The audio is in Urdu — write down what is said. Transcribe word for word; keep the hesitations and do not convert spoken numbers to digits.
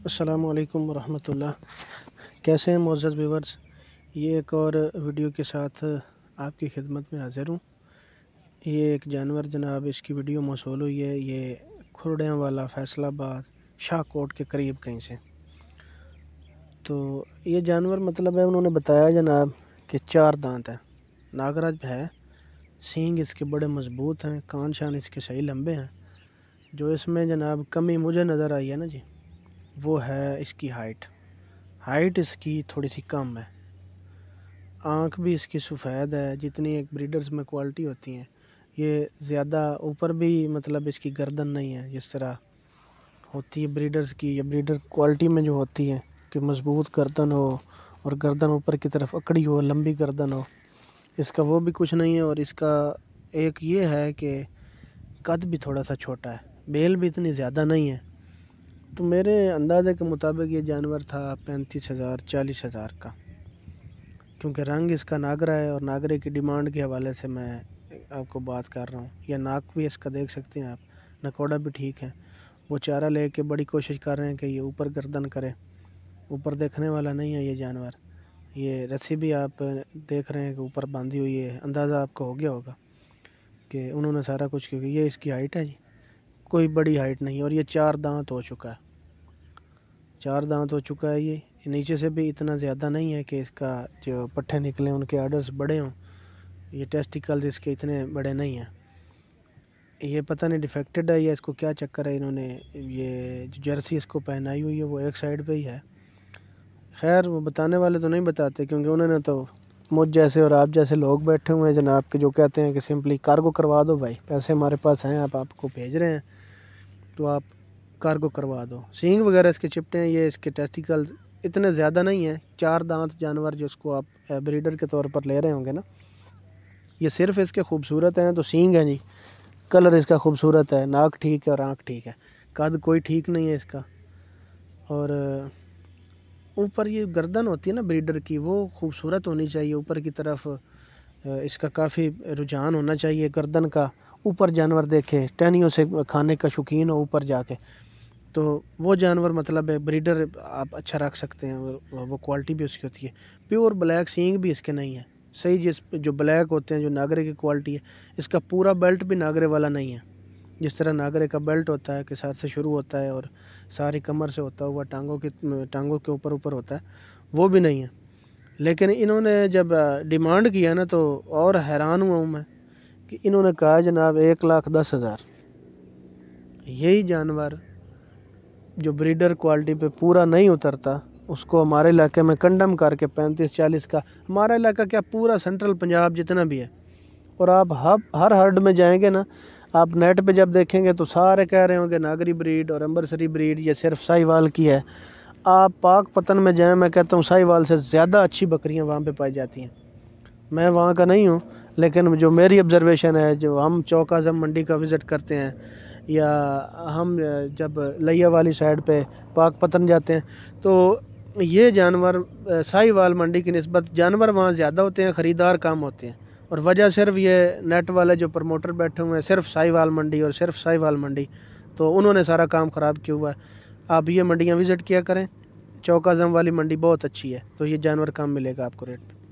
السلام علیکم ورحمۃ اللہ۔ کیسے ہیں معزز ویورز؟ یہ ایک اور ویڈیو کے ساتھ آپ کی خدمت میں حاضر ہوں۔ یہ ایک جانور جناب، اس کی ویڈیو موصول ہوئی ہے یہ کھرڑیاں والا فیصل آباد شاہ کوٹ کے قریب کہیں سے۔ تو یہ جانور مطلب ہے انہوں نے بتایا جناب کہ چار دانت ہیں، ناگرج ہے، سینگ اس کے بڑے مضبوط ہیں، کان شان اس کے صحیح لمبے ہیں۔ جو اس میں جناب کمی مجھے نظر آئی ہے نا جی، وہ ہے اس کی ہائٹ ہائٹ اس کی تھوڑی سی کم ہے۔ آنکھ بھی اس کی سفید ہے، جتنی ایک بریڈرز میں کوالٹی ہوتی ہیں یہ زیادہ اوپر بھی مطلب اس کی گردن نہیں ہے جس طرح ہوتی ہے بریڈرز کی، یا بریڈر کوالٹی میں جو ہوتی ہے کہ مضبوط گردن ہو اور گردن اوپر کی طرف اکڑی ہو، لمبی گردن ہو۔ اس کا وہ بھی کچھ نہیں ہے، اور اس کا ایک یہ ہے کہ قد بھی تھوڑا سا چھوٹا ہے، بیل بھی اتنی زیادہ نہیں ہے۔ تو میرے اندازے کے مطابق یہ جانور تھا پینتیس ہزار چالیس ہزار کا، کیونکہ رنگ اس کا ناگرا ہے، اور ناگرے کی ڈیمانڈ کے حوالے سے میں آپ کو بات کر رہا ہوں۔ یا ناک بھی اس کا دیکھ سکتے ہیں آپ، نکوڑا بھی ٹھیک ہے۔ وہ چارہ لے کے بڑی کوشش کر رہے ہیں کہ یہ اوپر گردن کرے، اوپر دیکھنے والا نہیں ہے یہ جانور۔ یہ رسی بھی آپ دیکھ رہے ہیں کہ اوپر باندھی ہوئی ہے، اندازہ آپ کو ہو گیا ہوگا کہ انہوں نے سارا کچھ کیا۔ یہ اس کی ہائٹ ہے جی، کوئی بڑی ہائٹ نہیں، اور یہ چار دانت ہو چکا ہے، چار دانت ہو چکا ہے۔ یہ نیچے سے بھی اتنا زیادہ نہیں ہے کہ اس کا جو پٹھے نکلیں ان کے آرڈرز بڑے ہوں، یہ ٹیسٹیکلز اس کے اتنے بڑے نہیں ہیں۔ یہ پتہ نہیں ڈیفیکٹڈ ہے یا اس کو کیا چکر ہے، انہوں نے یہ جو جرسی اس کو پہنائی ہوئی ہے وہ ایک سائیڈ پہ ہی ہے۔ خیر وہ بتانے والے تو نہیں بتاتے، کیونکہ انہوں نے تو مجھ جیسے اور آپ جیسے لوگ بیٹھے ہوئے ہیں جناب کے جو کہتے ہیں کہ سمپلی کارگو کروا دو بھائی، پیسے ہمارے پاس ہیں، آپ آپ کو بھیج رہے ہیں تو آپ کارگو کروا دو۔ سینگ وغیرہ اس کے چپٹے ہیں، یہ اس کے ٹیسٹیکل اتنے زیادہ نہیں ہیں۔ چار دانت جانور جس کو آپ بریڈر کے طور پر لے رہے ہوں گے نا، یہ صرف اس کے خوبصورت ہیں تو سینگ ہیں جی، کلر اس کا خوبصورت ہے، ناک ٹھیک ہے اور آنکھ ٹھیک ہے، قد کوئی ٹھیک نہیں ہے اس کا۔ اور اوپر یہ گردن ہوتی ہے نا بریڈر کی، وہ خوبصورت ہونی چاہیے، اوپر کی طرف اس کا کافی رجحان ہونا چاہیے گردن کا، اوپر جانور دیکھے، ٹہنیوں سے کھانے کا شوقین ہو اوپر جا کے، تو وہ جانور مطلب ہے بریڈر آپ اچھا رکھ سکتے ہیں، وہ کوالٹی بھی اس کی ہوتی ہے۔ پیور بلیک سینگ بھی اس کے نہیں ہے صحیح، جس جو بلیک ہوتے ہیں جو ناگرے کی کوالٹی ہے، اس کا پورا بیلٹ بھی ناگرے والا نہیں ہے۔ جس طرح ناگرے کا بیلٹ ہوتا ہے کہ سر سے شروع ہوتا ہے اور ساری کمر سے ہوتا ہوا ٹانگوں کی ٹانگوں کے اوپر اوپر ہوتا ہے، وہ بھی نہیں ہے۔ لیکن انہوں نے جب ڈیمانڈ کیا نا تو اور حیران ہوا ہوں میں کہ انہوں نے کہا جناب ایک لاکھ دس ہزار یہی جانور جو بریڈر کوالٹی پہ پورا نہیں اترتا اس کو ہمارے علاقے میں کنڈم کر کے پینتیس چالیس کا، ہمارا علاقہ کیا پورا سینٹرل پنجاب جتنا بھی ہے، اور آپ ہر ہرڈ میں جائیں گے نا، آپ نیٹ پہ جب دیکھیں گے تو سارے کہہ رہے ہوں گے ناگری بریڈ اور امبرسری بریڈ یہ صرف سائی وال کی ہے۔ آپ پاک پتن میں جائیں، میں کہتا ہوں سائی وال سے زیادہ اچھی بکریاں وہاں پہ پائی جاتی ہیں۔ میں وہاں کا نہیں ہوں، لیکن جو میری آبزرویشن ہے، جو ہم چوک اعظم منڈی کا وزٹ کرتے ہیں، یا ہم جب لیا والی سائڈ پہ پاک پتن جاتے ہیں، تو یہ جانور سائی وال منڈی کی نسبت جانور وہاں زیادہ ہوتے ہیں، خریدار کم ہوتے ہیں، اور وجہ صرف یہ نیٹ والے جو پروموٹر بیٹھے ہوئے ہیں، صرف سائی وال منڈی اور صرف سائی وال منڈی، تو انہوں نے سارا کام خراب کیا ہوا ہے۔ آپ یہ منڈیاں وزٹ کیا کریں، چوک اعظم والی منڈی بہت اچھی ہے، تو یہ جانور کم ملے گا آپ کو ریٹ پہ۔